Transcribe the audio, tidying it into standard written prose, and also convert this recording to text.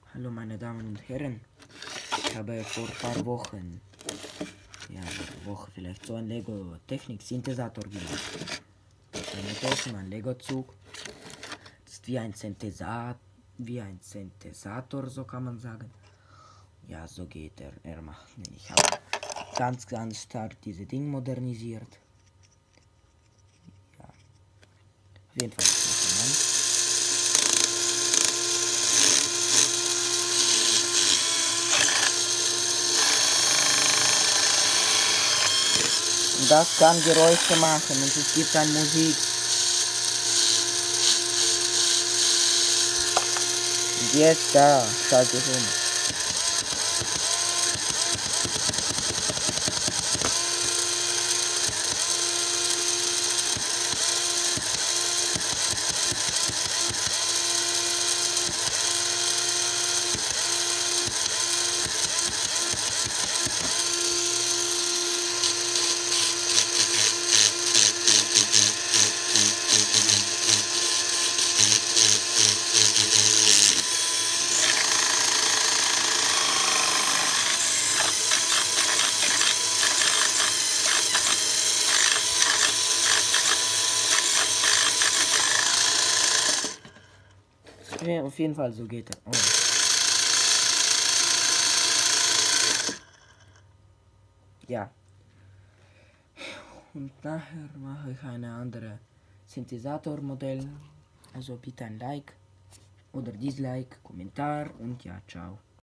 Hallo meine Damen und Herren, ich habe vor ein paar Wochen, eine Woche vielleicht, so ein Lego Technik Synthesizer gemacht. Eine Tasse, ein Lego Zug. Das ist wie ein Synthesizer, so kann man sagen. Ja, so geht er. Ich habe ganz stark diese Ding modernisiert. Ja, auf jeden Fall. Und das kann Geräusche machen und es gibt dann Musik. Und jetzt da, schalte ich um. Ja, auf jeden Fall, so geht er. Oh. Ja. Und nachher mache ich eine andere Synthesizer-Modell. Also bitte ein Like oder Dislike, Kommentar und ja, ciao.